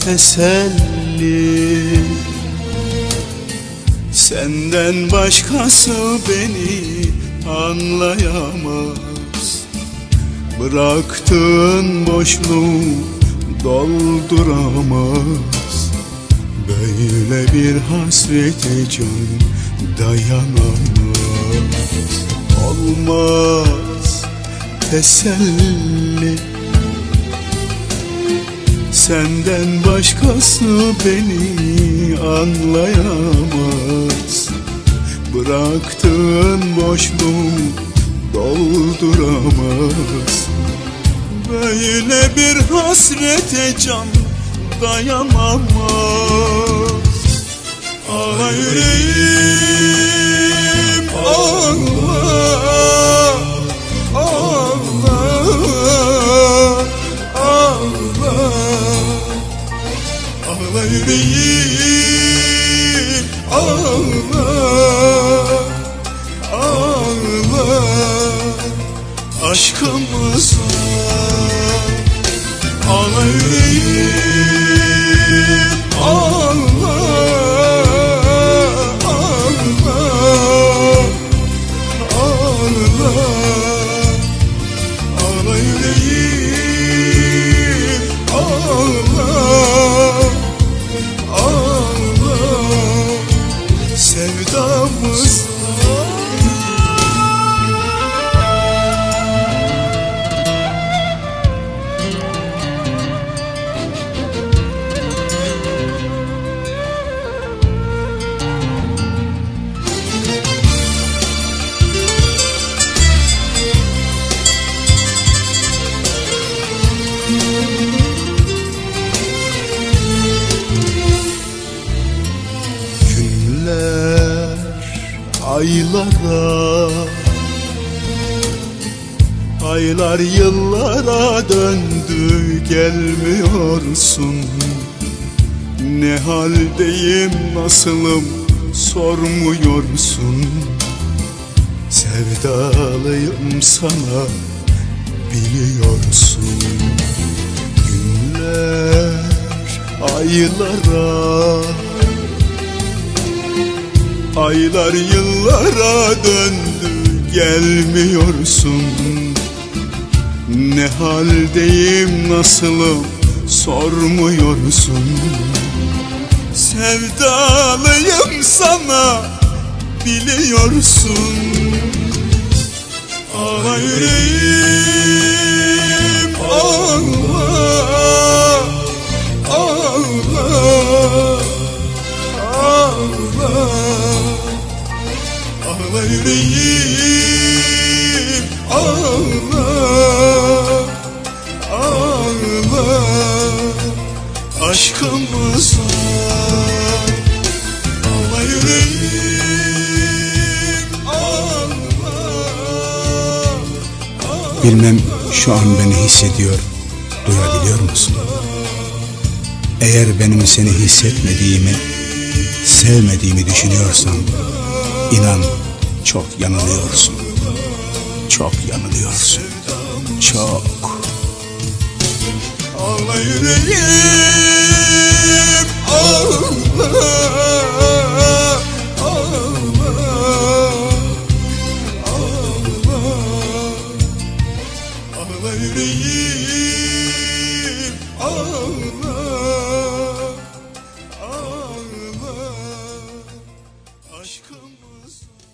teselli. Senden başkası beni anlayamaz. Bıraktığın boşluğu dolduramaz. Böyle bir hasrete can dayanamaz. Olmaz teselli. Senden başkası beni anlayamaz. Bıraktığın boşluğu dolduramaz. Böyle bir hasrete can dayanamaz. Ağla yüreğim, ağla, ağla, ağla. Ağla yüreğim, ağla, ağla. Aşkımıza ağla yüreğim, ağla, ağla, ağla. Ağla yüreğim, ağla, ağla. Sevdamız aylara, aylar yıllara döndü, gelmiyorsun. Ne haldeyim, nasılım sormuyorsun. Sevdalıyım sana, biliyorsun. Günler aylara, aylar yıllara döndü, gelmiyorsun. Ne haldeyim, nasılım sormuyorsun. Sevdalıyım sana, biliyorsun. Ağla yüreğim, ağla, ağla, ağla. Ağla yüreğim, ağla, ağla. Aşkımıza ağla yüreğim, ağla, ağla. Bilmem şu an beni hissediyor, duyabiliyor musun? Eğer benim seni hissetmediğimi, sevmediğimi düşünüyorsan, İnan çok yanılıyorsun. Çok yanılıyorsun. Çok. Ağla yüreğim, ağla, ağla, ağla. Ağla yüreğim, ağla, ağla. Aşkımız